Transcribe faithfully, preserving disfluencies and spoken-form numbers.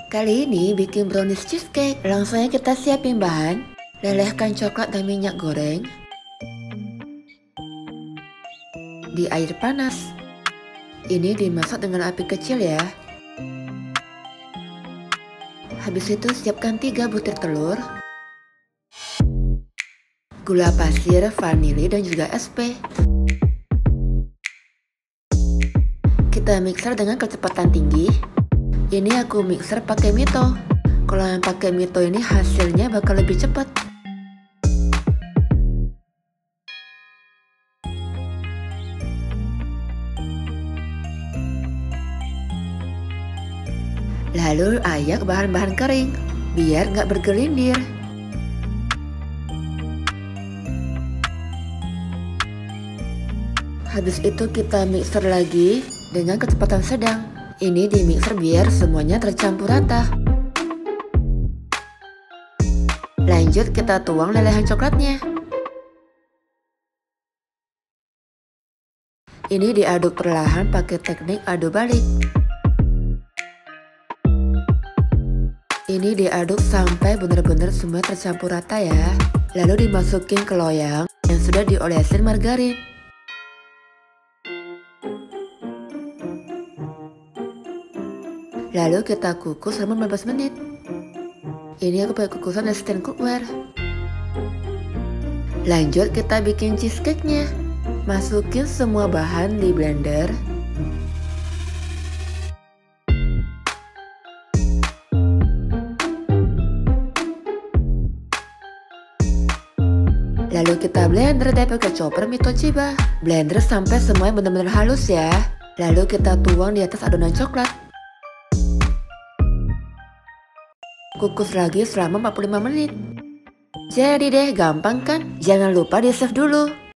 Kali ini bikin brownies cheesecake. Langsung aja kita siapin bahan. Lelehkan coklat dan minyak goreng di air panas. Ini dimasak dengan api kecil ya. Habis itu siapkan tiga butir telur, gula pasir, vanili, dan juga es pe. Kita mixer dengan kecepatan tinggi. Ini aku mixer pakai mito. Kalau yang pakai mito ini hasilnya bakal lebih cepat. Lalu ayak bahan-bahan kering biar nggak bergelindir. Habis itu kita mixer lagi dengan kecepatan sedang. Ini di mixer biar semuanya tercampur rata. Lanjut kita tuang lelehan coklatnya. Ini diaduk perlahan pakai teknik aduk balik. Ini diaduk sampai benar-benar semua tercampur rata ya. Lalu dimasukin ke loyang yang sudah diolesin margarin. Lalu kita kukus selama lima belas menit. Ini aku pakai kukusan instant cookware. Lanjut kita bikin cheesecake-nya. Masukin semua bahan di blender. Lalu kita blender deh pakai chopper Mito Chiba. Blender sampai semuanya benar-benar halus ya. Lalu kita tuang di atas adonan coklat. Kukus lagi selama empat puluh lima menit. Jadi deh, gampang kan? Jangan lupa di save dulu.